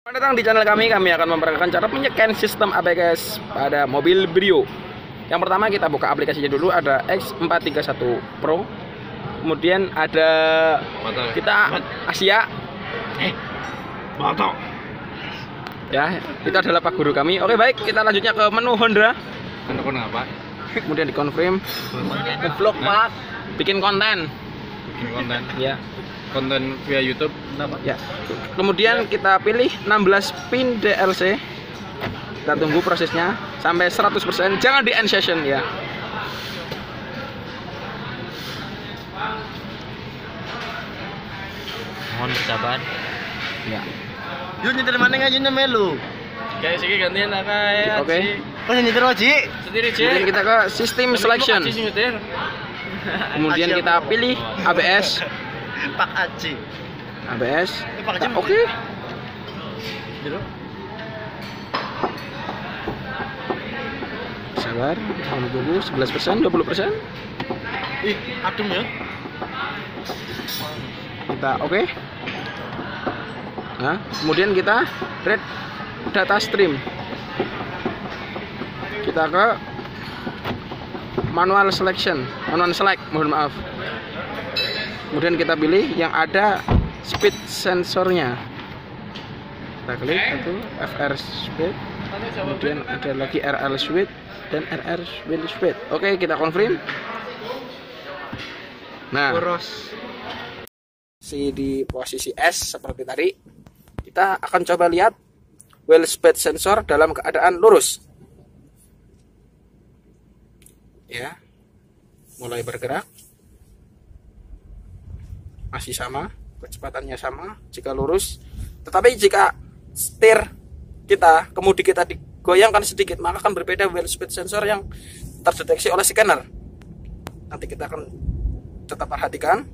Selamat datang di channel kami akan memperkenalkan cara menyekan sistem ABS pada mobil Brio. Yang pertama kita buka aplikasinya dulu, ada X431 Pro. Kemudian ada kita Asia. Ya, itu adalah Pak Guru kami. Oke baik, kita lanjutnya ke menu Honda. Apa? Kemudian dikonfirm. Vlog Pak. Bikin konten. Ya. Konten via YouTube. Ya. Kemudian kita pilih 16 pin DLC. Kita tunggu prosesnya sampai 100%. Jangan di end session ya. Mohon bersabar. Ya. Yuk nyetir mana aja melu. Kayak sih gantian kayak. Oke. Oh nyetir Oji. Sendiri Kemudian kita ke sistem selection. Kemudian kita pilih ABS. Pak Aji. ABS. Pak Aji. Oke. Sabar, kamu tunggu 11%, 20%. Ih, adem ya. Kita oke. Nah, kemudian kita read data stream. Kita ke manual selection, manual select, mohon maaf. Kemudian kita pilih yang ada speed sensornya. Kita klik itu FR speed. Kemudian ada lagi RL speed dan RR wind speed. Oke, kita confirm. Nah, di posisi S seperti tadi, kita akan coba lihat wheel speed sensor dalam keadaan lurus. Ya, mulai bergerak. Masih sama, kecepatannya sama jika lurus. Tetapi jika setir kita, kemudi kita digoyangkan sedikit, maka akan berbeda wheel speed sensor yang terdeteksi oleh scanner. Nanti kita akan tetap perhatikan.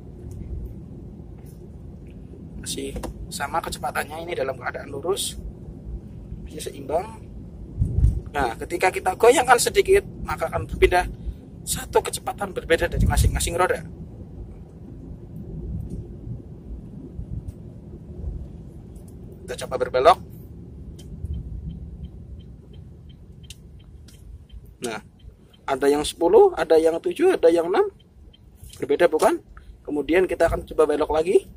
Masih sama kecepatannya, ini dalam keadaan lurus, masih seimbang. Nah, ketika kita goyangkan sedikit, maka akan berpindah satu kecepatan berbeda dari masing-masing roda. Kita coba berbelok. Nah, ada yang 10, ada yang 7, ada yang 6. Berbeda bukan? Kemudian kita akan coba belok lagi.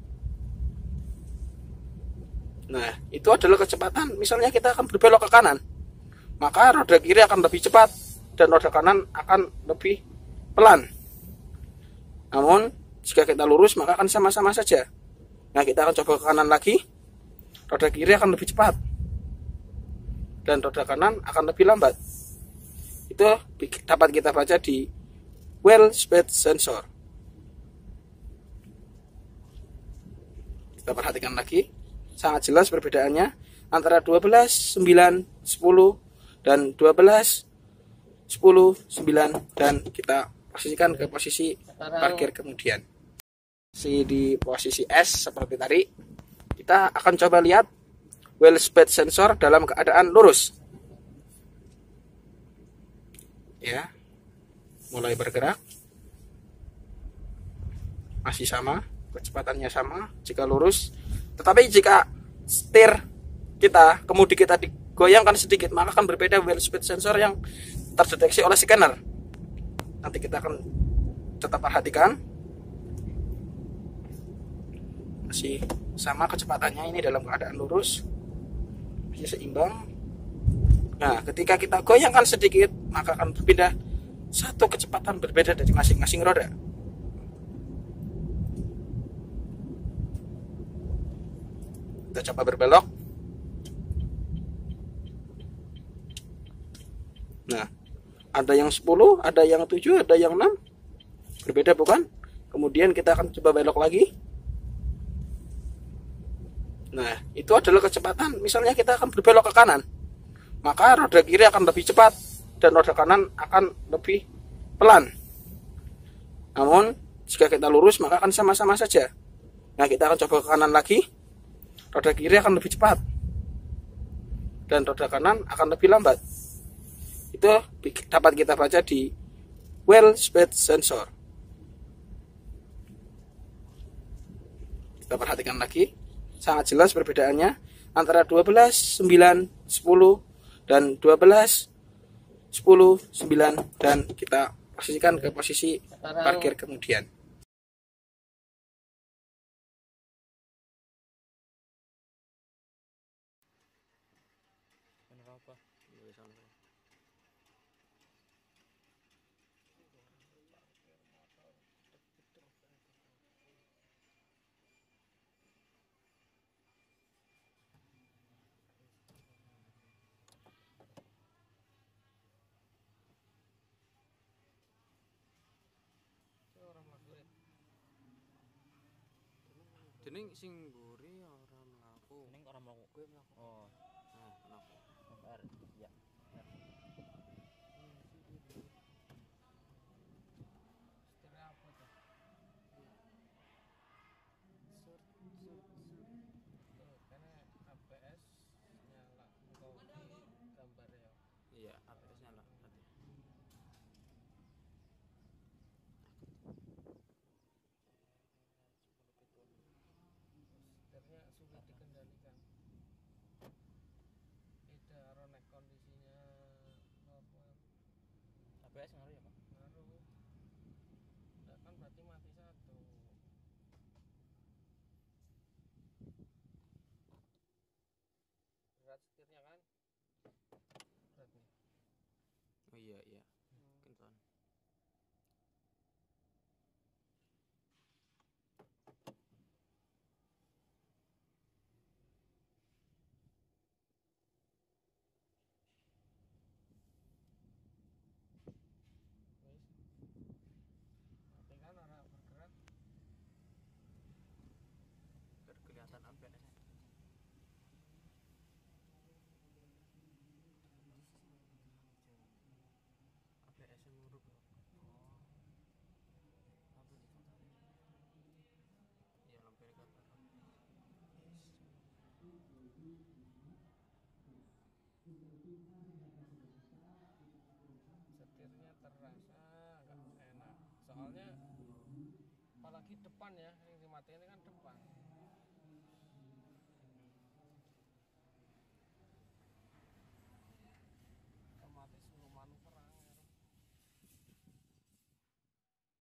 Nah, itu adalah kecepatan. Misalnya kita akan berbelok ke kanan, maka roda kiri akan lebih cepat dan roda kanan akan lebih pelan. Namun, jika kita lurus maka akan sama-sama saja. Nah, kita akan coba ke kanan lagi. Roda kiri akan lebih cepat dan roda kanan akan lebih lambat. Itu dapat kita baca di wheel speed sensor. Kita perhatikan lagi, sangat jelas perbedaannya antara 12, 9, 10 dan 12, 10, 9, dan kita posisikan ke posisi parkir kemudian. Di posisi S seperti tadi, kita akan coba lihat wheel speed sensor dalam keadaan lurus. Ya, mulai bergerak. Masih sama, kecepatannya sama jika lurus. Tetapi jika setir kita, kemudi kita digoyangkan sedikit, maka akan berbeda wheel speed sensor yang terdeteksi oleh scanner. Nanti kita akan tetap perhatikan. Masih sama kecepatannya, ini dalam keadaan lurus, masih seimbang. Nah, ketika kita goyangkan sedikit, maka akan berpindah satu kecepatan berbeda dari masing-masing roda. Kita coba berbelok. Nah, ada yang 10, ada yang 7, ada yang 6. Berbeda bukan? Kemudian kita akan coba belok lagi. Nah, itu adalah kecepatan. Misalnya kita akan berbelok ke kanan, maka roda kiri akan lebih cepat dan roda kanan akan lebih pelan. Namun, jika kita lurus maka akan sama-sama saja. Nah, kita akan coba ke kanan lagi. Roda kiri akan lebih cepat dan roda kanan akan lebih lambat. Itu dapat kita baca di wheel speed sensor. Kita perhatikan lagi, sangat jelas perbedaannya antara 12, 9, 10 dan 12, 10, 9 dan kita posisikan ke posisi parkir kemudian. Jeneng sing mburi ora mlaku. Jeneng ora mlaku kowe mlaku. Oh. Nah, mlaku. R. Ya. Iya, APS nyala. Setirnya sulit dikendalikan. Tidak ronek kondisinya normal. APS ngaruh ya, Pak? Ngaruh. Nah, kan berarti mati satu. Berat setirnya kan? Berat nih. Oh iya, iya. Kenton. Wis. Mati kan orang bergerak. Biar kelihatan APS. APS nguruk. Oh. Apa itu? Iya, lampu indikator. Setirnya terasa agak enak. Soalnya apalagi depan ya, yang dimatiin ini kan depan.